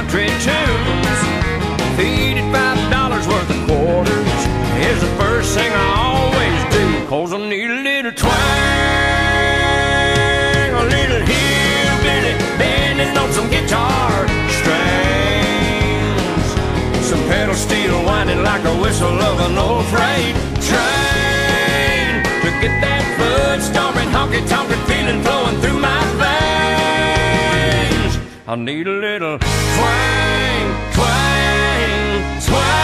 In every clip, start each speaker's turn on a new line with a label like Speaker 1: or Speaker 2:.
Speaker 1: country tunes. Feed it $5 worth of quarters is the first thing I always do, 'cause I need a little twang, a little hillbilly bending on some guitar strings, some pedal steel winding like a whistle of an old freight train, to get that foot stomping, honky-tonkin' feeling flowing through my veins. I need a little twang, twang, twang.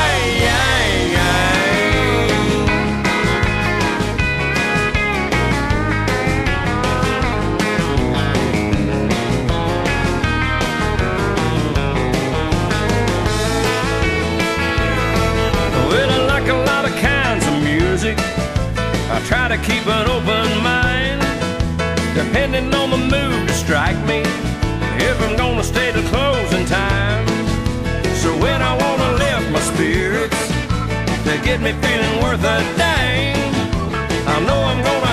Speaker 1: Well, I like a lot of kinds of music. I try to keep an open mind, depending on the mood to strike me, if I'm gonna stay till closing time. So when I wanna lift my spirits to get me feeling worth a dang, I know I'm gonna